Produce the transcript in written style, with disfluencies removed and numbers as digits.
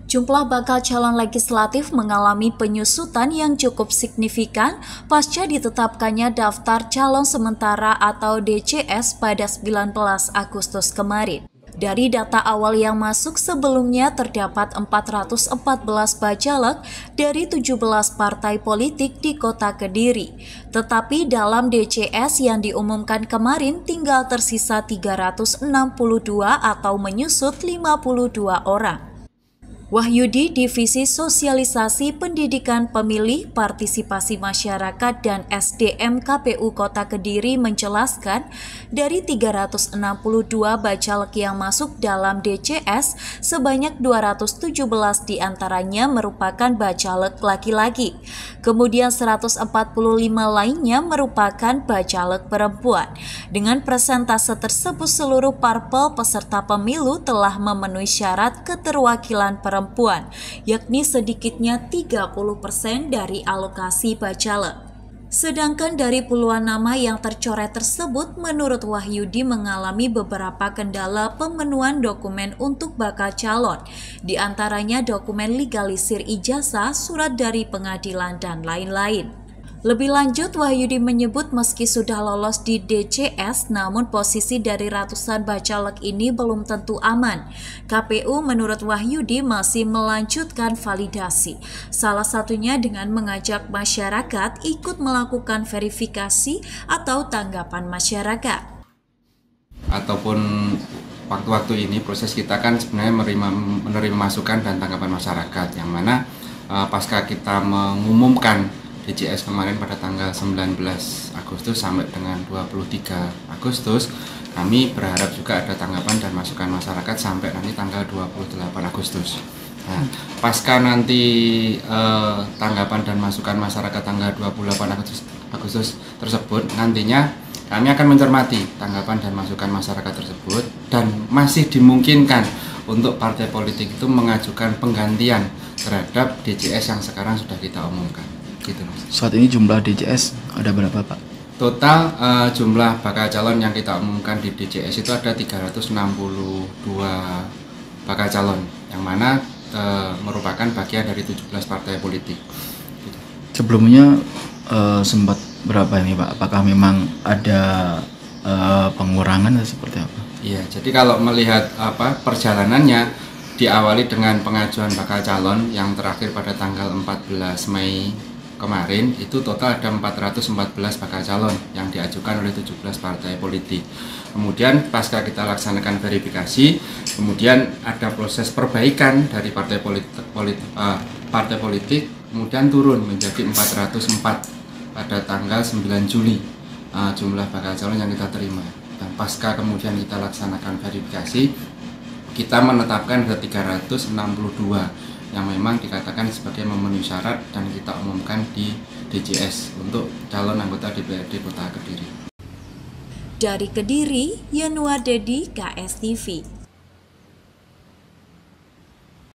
Jumlah bakal calon legislatif mengalami penyusutan yang cukup signifikan pasca ditetapkannya daftar calon sementara atau DCS pada 19 Agustus kemarin. Dari data awal yang masuk sebelumnya terdapat 414 bacalek dari 17 partai politik di Kota Kediri. Tetapi dalam DCS yang diumumkan kemarin tinggal tersisa 362 atau menyusut 52 orang. Wahyudi, Divisi Sosialisasi Pendidikan Pemilih, Partisipasi Masyarakat dan SDM KPU Kota Kediri menjelaskan, dari 362 bacalek yang masuk dalam DCS, sebanyak 217 diantaranya merupakan bacalek laki-laki. Kemudian 145 lainnya merupakan bacalek perempuan. Dengan persentase tersebut, seluruh parpol peserta pemilu telah memenuhi syarat keterwakilan perempuan, yakni sedikitnya 30% dari alokasi bacalek. Sedangkan dari puluhan nama yang tercoret tersebut, menurut Wahyudi mengalami beberapa kendala pemenuhan dokumen untuk bakal calon, di antaranya dokumen legalisir ijazah, surat dari pengadilan, dan lain-lain. Lebih lanjut, Wahyudi menyebut meski sudah lolos di DCS, namun posisi dari ratusan bacalek ini belum tentu aman. KPU menurut Wahyudi masih melanjutkan validasi, salah satunya dengan mengajak masyarakat ikut melakukan verifikasi atau tanggapan masyarakat. Ataupun waktu-waktu ini proses kita kan sebenarnya menerima masukan dan tanggapan masyarakat, yang mana pasca kita mengumumkan DCS kemarin pada tanggal 19 Agustus sampai dengan 23 Agustus, kami berharap juga ada tanggapan dan masukan masyarakat sampai nanti tanggal 28 Agustus. Nah, pasca nanti tanggapan dan masukan masyarakat tanggal 28 Agustus tersebut, nantinya kami akan mencermati tanggapan dan masukan masyarakat tersebut, dan masih dimungkinkan untuk partai politik itu mengajukan penggantian terhadap DCS yang sekarang sudah kita umumkan. Gitu. Saat ini jumlah DCS ada berapa, Pak? Total jumlah bakal calon yang kita umumkan di DCS itu ada 362 bakal calon, yang mana merupakan bagian dari 17 partai politik. Gitu. Sebelumnya sempat berapa ini, Pak? Apakah memang ada pengurangan atau seperti apa? Iya, jadi kalau melihat perjalanannya, diawali dengan pengajuan bakal calon yang terakhir pada tanggal 14 Mei kemarin, itu total ada 414 bakal calon yang diajukan oleh 17 partai politik. Kemudian pasca kita laksanakan verifikasi, kemudian ada proses perbaikan dari partai politik, kemudian turun menjadi 404 pada tanggal 9 Juli jumlah bakal calon yang kita terima. Dan pasca kemudian kita laksanakan verifikasi, kita menetapkan ada 362 yang memang dikatakan sebagai memenuhi syarat dan kita umumkan di DCS untuk calon anggota DPRD Kota Kediri. Dari Kediri, Yanuar Dedi, KSTV.